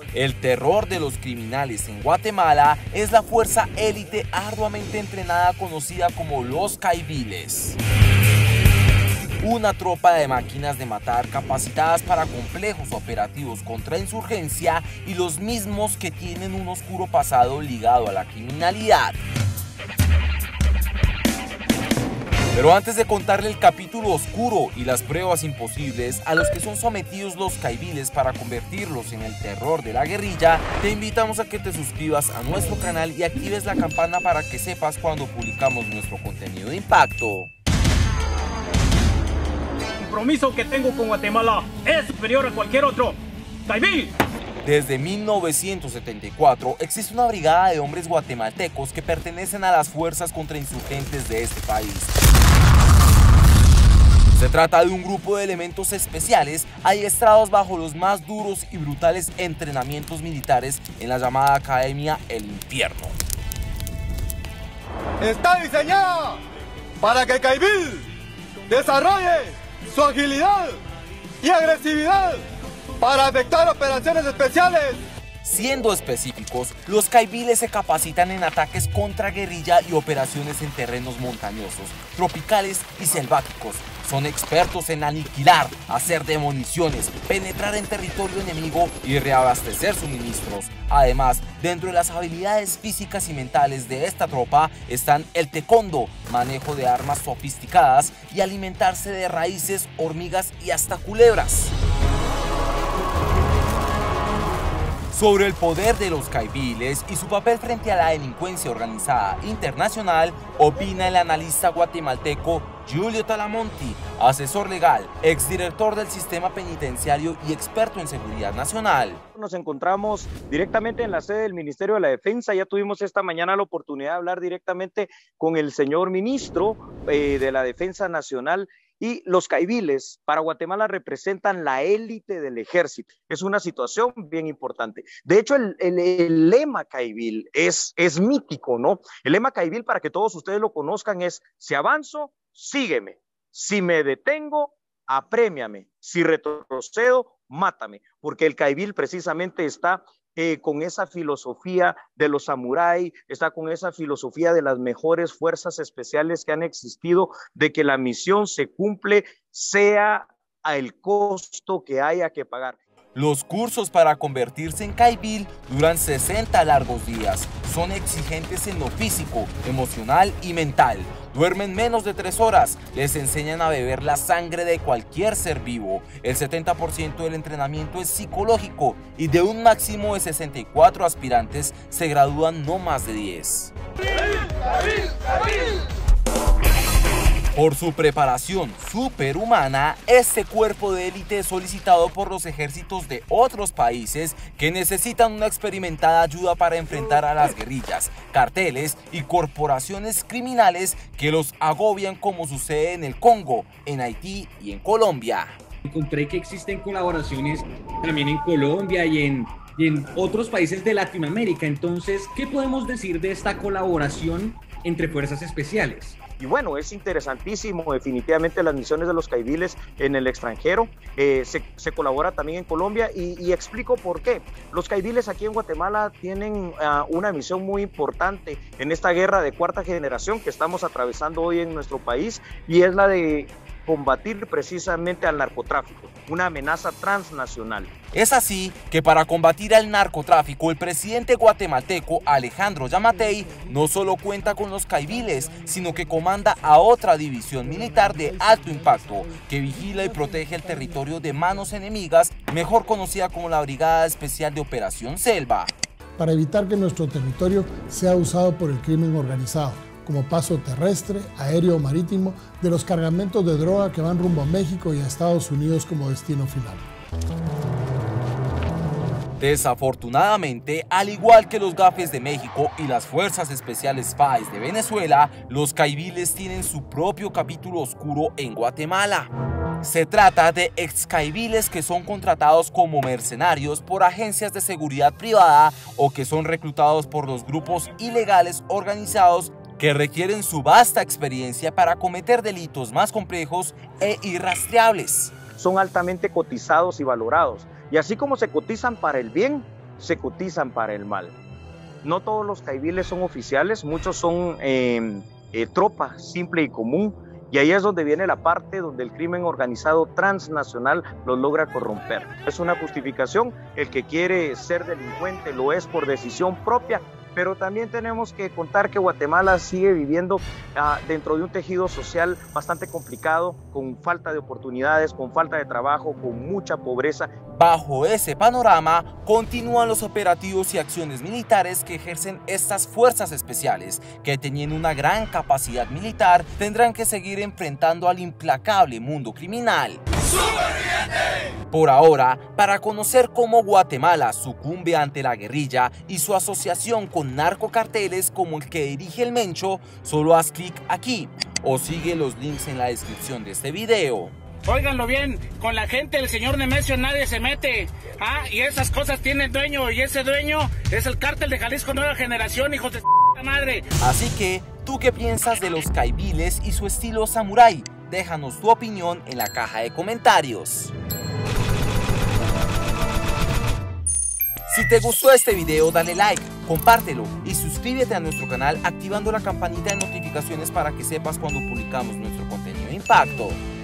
El terror de los criminales en Guatemala es la fuerza élite arduamente entrenada conocida como los caiviles. Una tropa de máquinas de matar capacitadas para complejos operativos contra insurgencia y los mismos que tienen un oscuro pasado ligado a la criminalidad. Pero antes de contarle el capítulo oscuro y las pruebas imposibles a los que son sometidos los caiviles para convertirlos en el terror de la guerrilla, te invitamos a que te suscribas a nuestro canal y actives la campana para que sepas cuando publicamos nuestro contenido de impacto. El compromiso que tengo con Guatemala es superior a cualquier otro. ¡Caivil! Desde 1974 existe una brigada de hombres guatemaltecos que pertenecen a las fuerzas contrainsurgentes de este país. Se trata de un grupo de elementos especiales adiestrados bajo los más duros y brutales entrenamientos militares en la llamada Academia El Infierno. Está diseñada para que Caivil desarrolle su agilidad y agresividad para efectuar operaciones especiales. Siendo específicos, los caiviles se capacitan en ataques contra guerrilla y operaciones en terrenos montañosos, tropicales y selváticos. Son expertos en aniquilar, hacer demoliciones, penetrar en territorio enemigo y reabastecer suministros. Además, dentro de las habilidades físicas y mentales de esta tropa están el taekwondo, manejo de armas sofisticadas y alimentarse de raíces, hormigas y hasta culebras. Sobre el poder de los caiviles y su papel frente a la delincuencia organizada internacional, opina el analista guatemalteco Julio Talamonti, asesor legal, exdirector del sistema penitenciario y experto en seguridad nacional. Nos encontramos directamente en la sede del Ministerio de la Defensa. Ya tuvimos esta mañana la oportunidad de hablar directamente con el señor ministro de la Defensa Nacional. Y los caiviles para Guatemala representan la élite del ejército. Es una situación bien importante. De hecho, el lema caivil es mítico, ¿no? El lema caivil, para que todos ustedes lo conozcan, es: si avanzo, sígueme. Si me detengo, aprémiame. Si retrocedo, mátame. Porque el caivil precisamente está con esa filosofía de los samuráis, está con esa filosofía de las mejores fuerzas especiales que han existido, de que la misión se cumple sea al costo que haya que pagar. Los cursos para convertirse en caivil duran 60 largos días. Son exigentes en lo físico, emocional y mental. Duermen menos de 3 horas. Les enseñan a beber la sangre de cualquier ser vivo. El 70% del entrenamiento es psicológico y de un máximo de 64 aspirantes se gradúan no más de 10. Por su preparación superhumana, este cuerpo de élite es solicitado por los ejércitos de otros países que necesitan una experimentada ayuda para enfrentar a las guerrillas, carteles y corporaciones criminales que los agobian, como sucede en el Congo, en Haití y en Colombia. Encontré que existen colaboraciones también en Colombia y en otros países de Latinoamérica. Entonces, ¿qué podemos decir de esta colaboración entre fuerzas especiales? Y bueno, es interesantísimo definitivamente las misiones de los caiviles en el extranjero. Se colabora también en Colombia y explico por qué. Los caiviles aquí en Guatemala tienen una misión muy importante en esta guerra de cuarta generación que estamos atravesando hoy en nuestro país, y es la de combatir precisamente al narcotráfico, una amenaza transnacional. Es así que para combatir al narcotráfico, el presidente guatemalteco Alejandro Yamatei no solo cuenta con los caiviles, sino que comanda a otra división militar de alto impacto que vigila y protege el territorio de manos enemigas, mejor conocida como la Brigada Especial de Operación Selva. Para evitar que nuestro territorio sea usado por el crimen organizado como paso terrestre, aéreo o marítimo de los cargamentos de droga que van rumbo a México y a Estados Unidos como destino final. Desafortunadamente, al igual que los GAFES de México y las Fuerzas Especiales FAES de Venezuela, los caiviles tienen su propio capítulo oscuro en Guatemala. Se trata de excaiviles que son contratados como mercenarios por agencias de seguridad privada o que son reclutados por los grupos ilegales organizados que requieren su vasta experiencia para cometer delitos más complejos e irrastreables. Son altamente cotizados y valorados. Y así como se cotizan para el bien, se cotizan para el mal. No todos los caibiles son oficiales, muchos son tropa simple y común, y ahí es donde viene la parte donde el crimen organizado transnacional los logra corromper. Es una justificación, el que quiere ser delincuente lo es por decisión propia, pero también tenemos que contar que Guatemala sigue viviendo dentro de un tejido social bastante complicado, con falta de oportunidades, con falta de trabajo, con mucha pobreza. Bajo ese panorama, continúan los operativos y acciones militares que ejercen estas fuerzas especiales, que teniendo una gran capacidad militar, tendrán que seguir enfrentando al implacable mundo criminal. Por ahora, para conocer cómo Guatemala sucumbe ante la guerrilla y su asociación con narcocarteles como el que dirige el Mencho, solo haz clic aquí o sigue los links en la descripción de este video. Óiganlo bien, con la gente del señor Nemesio nadie se mete. Y esas cosas tienen dueño, y ese dueño es el cártel de Jalisco Nueva Generación, hijos de madre. Así que, ¿tú qué piensas de los caibiles y su estilo samurái? Déjanos tu opinión en la caja de comentarios. Si te gustó este video, dale like, compártelo y suscríbete a nuestro canal activando la campanita de notificaciones para que sepas cuando publicamos nuestro contenido de impacto.